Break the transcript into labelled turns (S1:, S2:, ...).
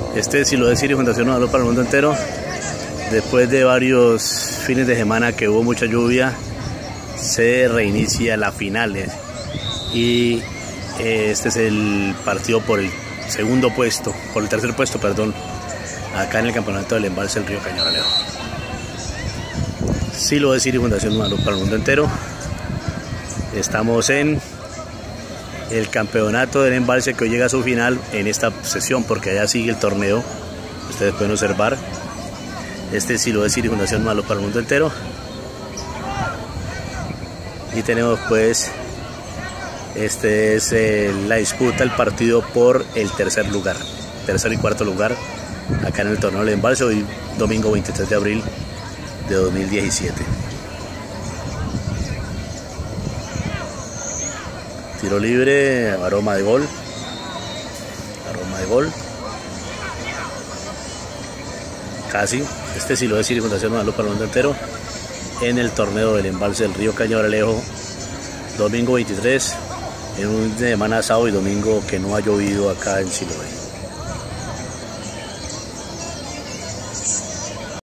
S1: Este es Siloé City Fundación Nueva Luz para el mundo entero. Después de varios fines de semana que hubo mucha lluvia, se reinicia la final y este es el partido por el tercer puesto, perdón, acá en el campeonato del embalse del río Cañaralejo. Siloé City Fundación Nueva Luz para el mundo entero. Estamos en el campeonato del embalse que hoy llega a su final en esta sesión, porque allá sigue el torneo. Ustedes pueden observar. Este es Siloé City Fundación Nueva Luz para el mundo entero. Y tenemos pues, este es la disputa, el partido por el tercer y cuarto lugar acá en el torneo del embalse, hoy domingo 23 de abril de 2017. Tiro libre, aroma de gol. Casi. Este es Siloé City Fundación Nueva Luz para el mundo entero en el torneo del embalse del río Cañaralejo, domingo 23, en un semana sábado y domingo que no ha llovido acá en Siloé.